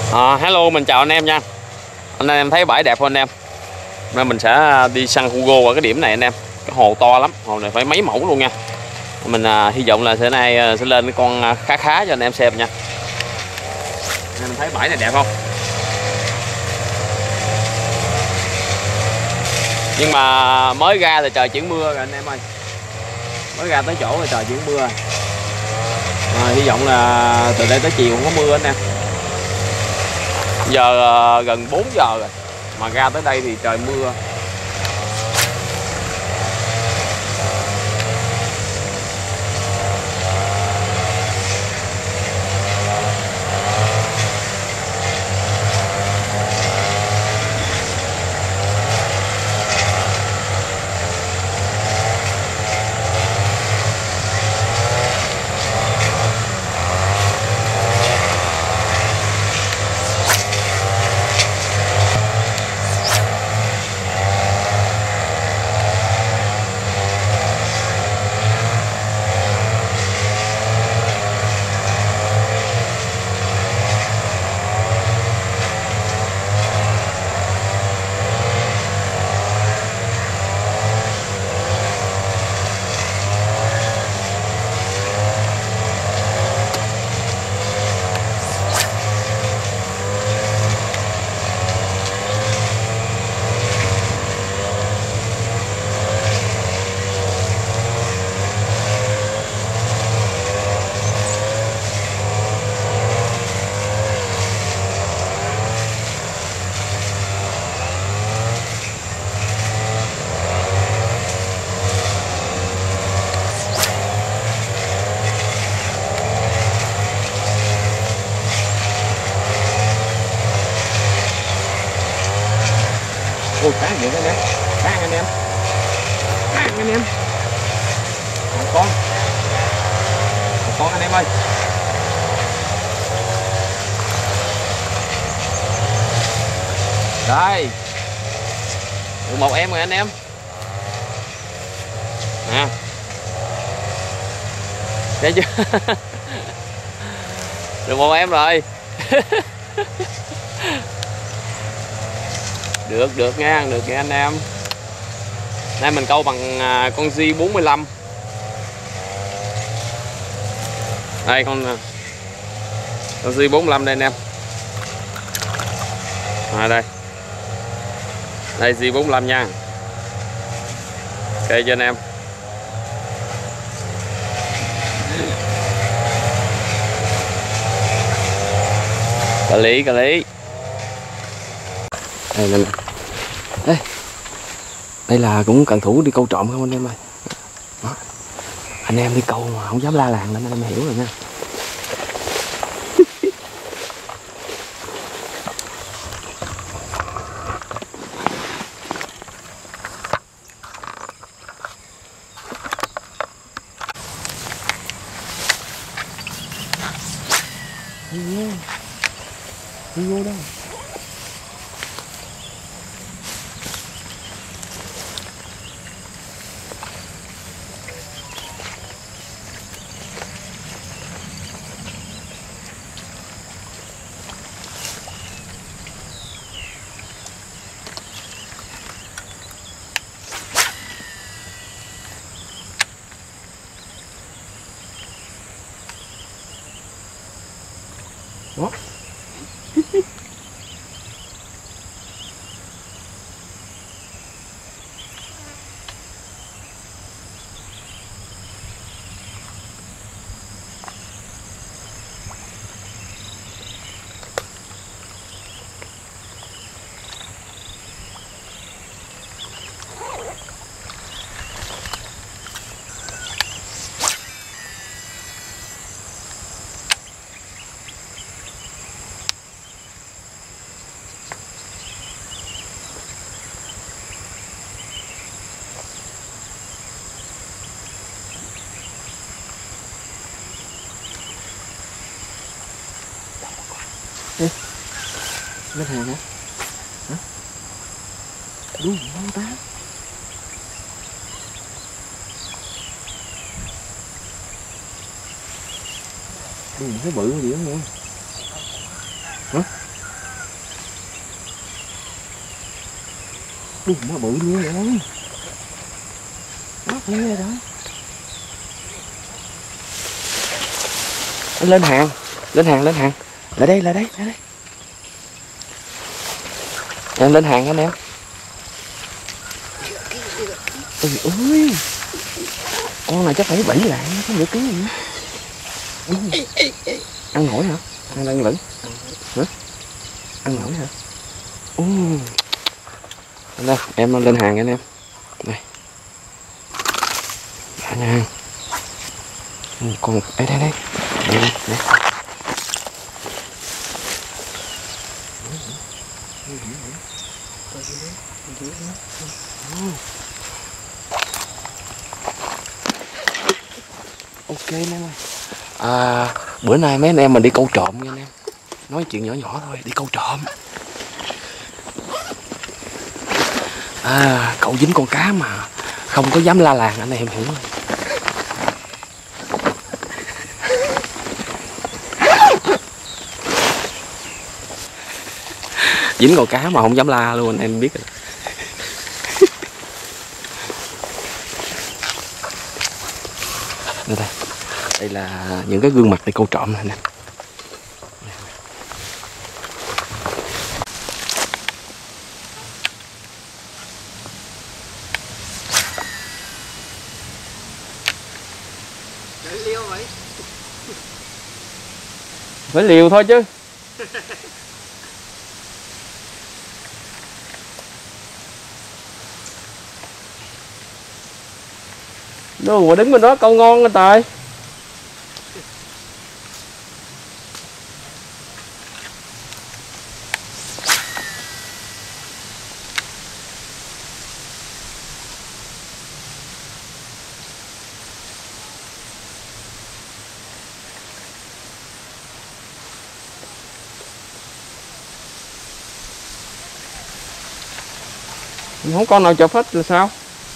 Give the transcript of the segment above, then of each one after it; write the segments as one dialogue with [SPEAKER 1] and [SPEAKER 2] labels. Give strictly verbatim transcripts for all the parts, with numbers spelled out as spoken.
[SPEAKER 1] À, hello, mình chào anh em nha. Anh em thấy bãi đẹp không anh em? Nên mình sẽ đi săn Hugo ở cái điểm này anh em. Cái hồ to lắm, hồ này phải mấy mẫu luôn nha. Mình à, hy vọng là thế này à, sẽ lên cái con khá khá cho anh em xem nha. Anh em thấy bãi này đẹp không? Nhưng mà mới ra thì trời chuyển mưa rồi anh em ơi. Mới ra tới chỗ rồi trời chuyển mưa. À, hy vọng là từ đây tới chiều không có mưa anh em. Giờ à, gần bốn giờ rồi mà ra tới đây thì trời mưa. Ôi cá nhiều anh em, cá anh em, cá anh em, một con, một con anh em ơi. Đây, được một em rồi anh em. Nè, thấy chưa? Được một em rồi. Được, được nha, được nha anh em. Nay mình câu bằng con G bốn mươi lăm. Đây con con G bốn mươi lăm đây anh em. À đây. Đây G bốn mươi lăm nha. Ok cho anh em. Cà lý, cà lý. Đây nè. Đây. Đây là cũng cần thủ đi câu trộm không anh em ơi. Đó. Anh em đi câu mà không dám la làng nên anh em hiểu rồi nha. Đi vô. Đi vô đâu. Đó. Ê, lên hàng hả? Hả? Đu mau ta. Đu thấy bự gì đó nha. Hả?
[SPEAKER 2] Ui, nó bự như vậy đó. Nó như vậy đó. Lên hàng, lên hàng, lên hàng. Lại đây, lại đây, lại đây. Em lên hàng anh em. Ui ơi. Con này chắc phải bảy lạng, có nửa ký gì. Ừ. Ăn nổi hả? Ăn đang lửng. Hả? Ăn nổi hả? Ừ. Đây, em lên hàng anh em. Này. Đã nha. Ừ, con đây đây đây. Đây, đây, đây. Ok anh em ơi. À, bữa nay mấy anh em mình đi câu trộm nha anh em. Nói chuyện nhỏ nhỏ thôi, đi câu trộm. À, cậu dính con cá mà không có dám la làng anh em hiểu không? Dính con cá mà không dám la luôn, anh em biết rồi. Đây, đây. Đây là những cái gương mặt đi câu trộm này nè. Phải liều thôi chứ. Đâu mà đứng bên đó câu ngon anh Tài. Không con nào chụp hết là sao?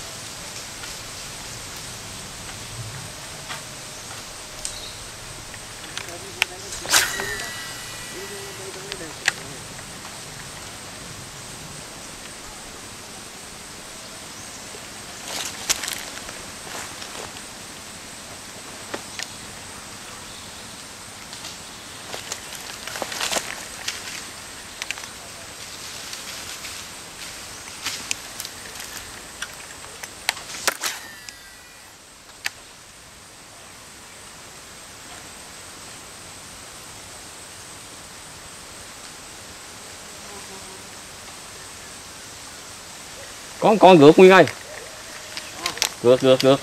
[SPEAKER 2] Con con gượt Nguyên ơi. Gượt gượt gượt.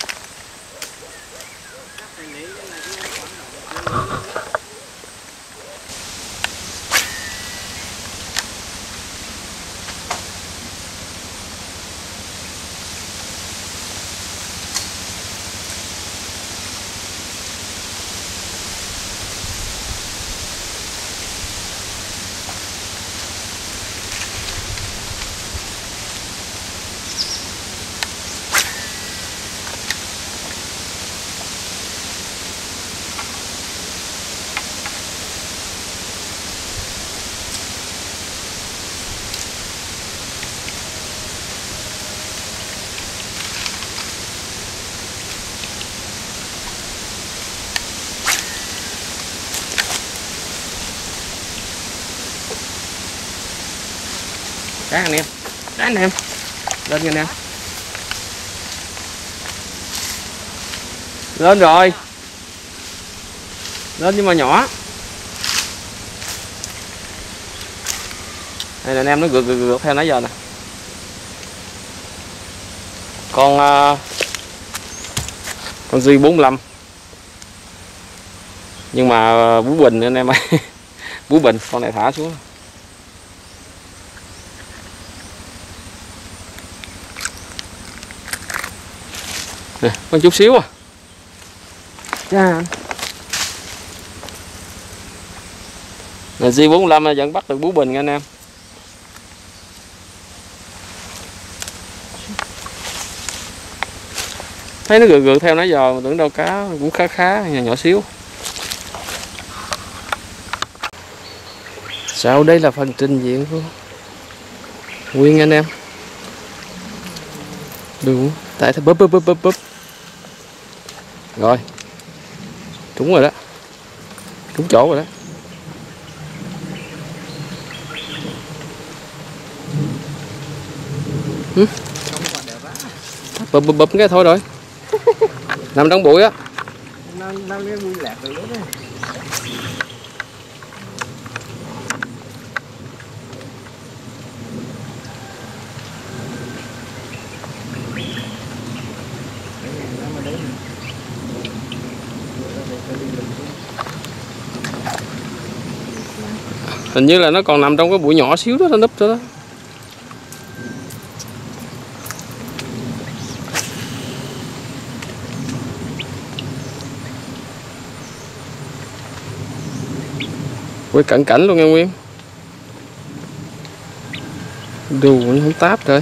[SPEAKER 2] Cá anh em, cá anh em, lên nha anh em. Lên rồi. Lên nhưng mà nhỏ. Đây là anh em nó gượt gượt gượt theo nãy giờ nè. Con uh, con G bốn lăm. Nhưng mà uh, bú bình anh em ơi. Bú bình, con này thả xuống. Nè, con chút xíu à. Chà. Là G bốn lăm vẫn bắt được bú bình nha anh em. Thấy nó gượt gượt theo nãy giờ mà tưởng đâu cá cũng khá khá, nhỏ, nhỏ xíu. Sau đây là phần trình diễn của Nguyên anh em. Đúng, tại thế búp búp búp búp búp. Rồi. Trúng rồi đó. Trúng chỗ rồi đó. Ừ. Bụp bụp bụp cái thôi rồi. Nằm trong bụi á.
[SPEAKER 3] Nó nó cái bụi lạc rồi đó.
[SPEAKER 2] Hình như là nó còn nằm trong cái bụi nhỏ xíu đó, nó núp đó. Quay cận cảnh luôn nha Nguyên. Đù nó không táp rồi.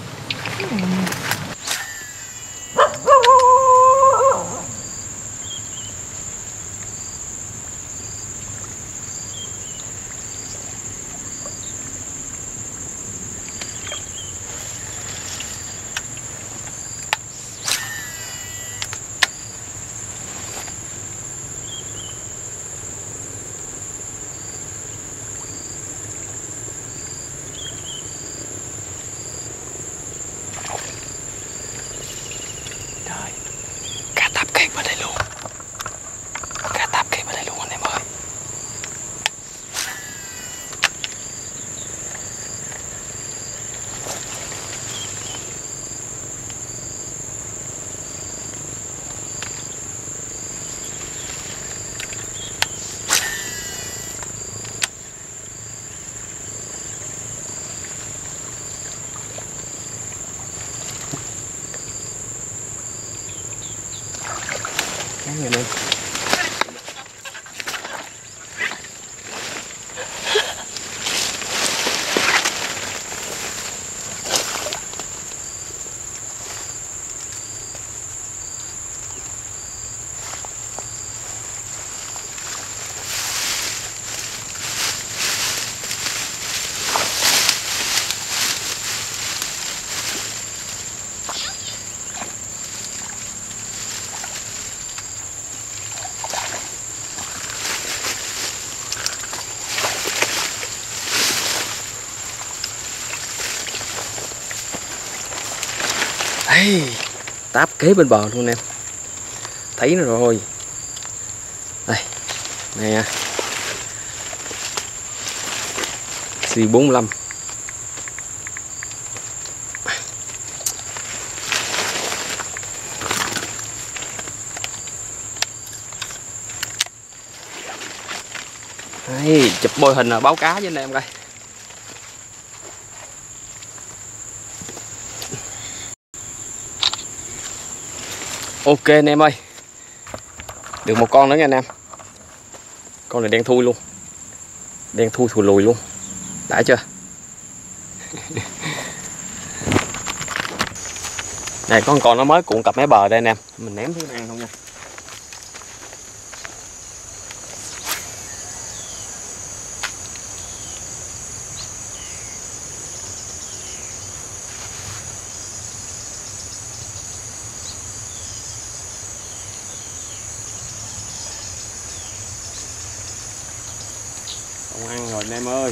[SPEAKER 2] Cá táp kẹp ở đây luôn. Cá táp kẹp ở đây luôn anh em ơi. Cá này đây. Hey, táp kế bên bờ luôn em. Thấy nó rồi. Đây. Nè. xê bốn lăm. Hey, chụp bôi hình là báo cá với anh em coi. Ok anh em ơi. Được một con nữa nha anh em. Con này đen thui luôn. Đen thui thùi lùi luôn. Đã chưa? Này con con nó mới cuộn cặp mé bờ đây anh em. Mình ném thứ ăn không nha. Không ăn rồi anh em ơi.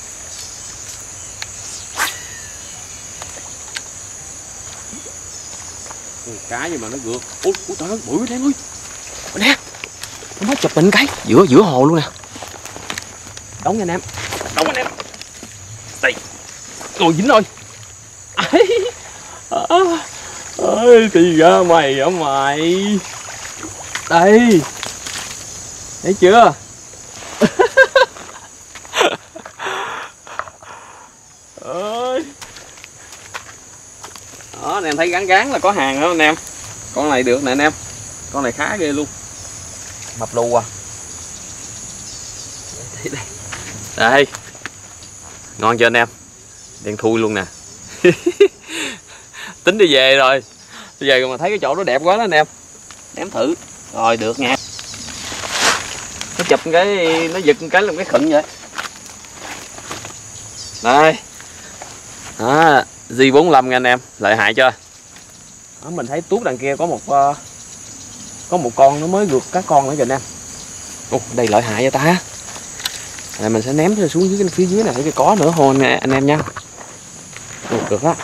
[SPEAKER 2] Ui, cá gì mà nó gượt. Ui, ui trời ơi, bự anh em ơi. Nè, nó mới chụp mình cái giữa giữa hồ luôn nè. Đóng nha anh em. Đóng anh em. Đây. Rồi dính rồi. Ơi thì ra mày ở mày. Đây. Thấy chưa? Ơi. Đó anh em thấy gắn gắn là có hàng đó anh em. Con này được nè anh em. Con này khá ghê luôn. Mập lù à. Đây, đây. Đây. Ngon chưa anh em? Đen thui luôn nè. Tính đi về rồi. Đi về mà thấy cái chỗ đó đẹp quá đó anh em. Ném thử. Rồi được nha. Nó chụp cái, nó giật cái làm cái khựng vậy. Đây. Đó, G bốn lăm nha anh em, lợi hại chưa? Đó, mình thấy tuốt đằng kia có một uh, có một con nó mới vượt các con nữa kìa anh em. Ồ, đây lợi hại vậy ta. Này mình sẽ ném xuống dưới cái phía dưới này thấy cái có nữa thôi nè anh em nha. Ồ, được đó.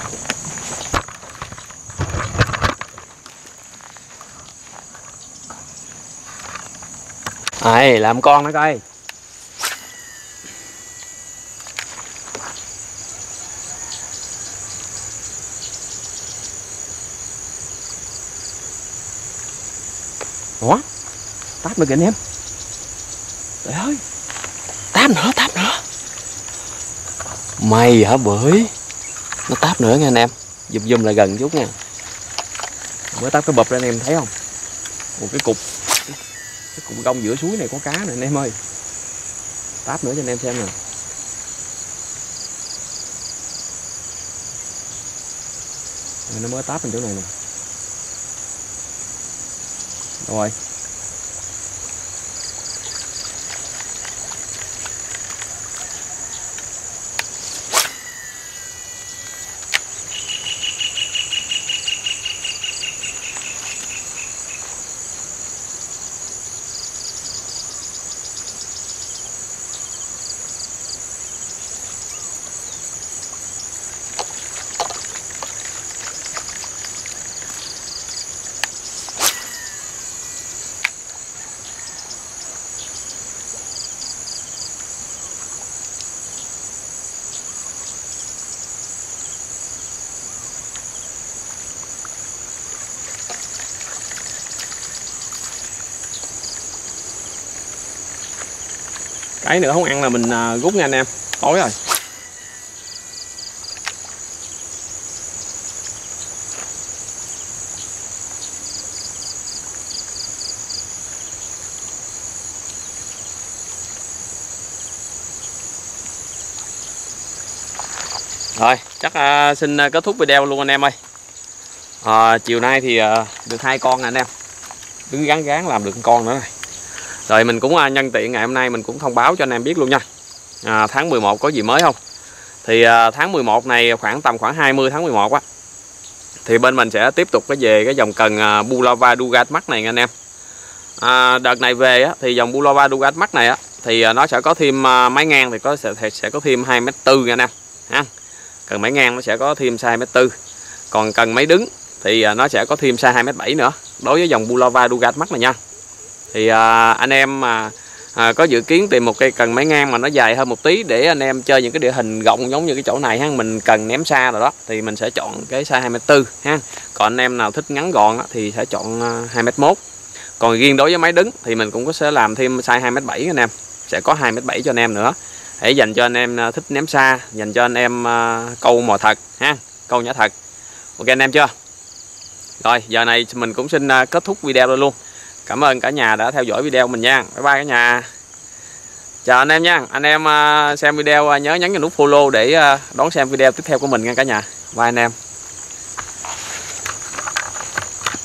[SPEAKER 2] Này, làm con nữa coi. Ủa? Táp nữa kìa anh em. Trời ơi. Táp nữa, táp nữa. Mày hả bưởi. Nó táp nữa nha anh em. Zoom zoom lại gần chút nha. Mới táp cái bụp ra anh em thấy không? Một cái cục cái cục gông giữa suối này có cá nè anh em ơi. Táp nữa cho anh em xem nè. Nó mới táp lên chỗ này nè. Rồi. Cái nữa không ăn là mình rút nha anh em. Tối rồi. Rồi, chắc uh, xin uh, kết thúc video luôn anh em ơi. uh, Chiều nay thì uh, được hai con nè anh em. Đứng gán gán làm được con nữa này. Rồi mình cũng uh, nhân tiện ngày hôm nay mình cũng thông báo cho anh em biết luôn nha. uh, Tháng mười một có gì mới không? Thì uh, tháng mười một này khoảng tầm khoảng hai mươi tháng mười một á, thì bên mình sẽ tiếp tục cái về cái dòng cần uh, Bulava Dugat Max này nha anh em. uh, Đợt này về á, thì dòng Bulava Dugat Max này á, thì uh, nó sẽ có thêm uh, máy ngang thì có sẽ, sẽ có thêm hai mét tư nha anh em ha. Cần máy ngang nó sẽ có thêm size hai mét tư. Còn cần máy đứng thì nó sẽ có thêm size hai mét bảy nữa. Đối với dòng Bulava Dugat Max này nha. Thì à, anh em mà à, có dự kiến tìm một cây cần máy ngang mà nó dài hơn một tí để anh em chơi những cái địa hình rộng giống như cái chỗ này ha, mình cần ném xa rồi đó thì mình sẽ chọn cái size hai mét tư ha. Còn anh em nào thích ngắn gọn thì sẽ chọn hai mét mốt. Còn riêng đối với máy đứng thì mình cũng có sẽ làm thêm size hai mét bảy anh em. Sẽ có hai mét bảy cho anh em nữa. Để dành cho anh em thích ném xa, dành cho anh em uh, câu mò thật ha, câu nhả thật. Ok anh em chưa? Rồi giờ này mình cũng xin uh, kết thúc video rồi luôn. Cảm ơn cả nhà đã theo dõi video mình nha. Bye bye cả nhà. Chào anh em nha. Anh em uh, xem video uh, nhớ nhấn vào nút follow để uh, đón xem video tiếp theo của mình nha cả nhà. Bye anh em.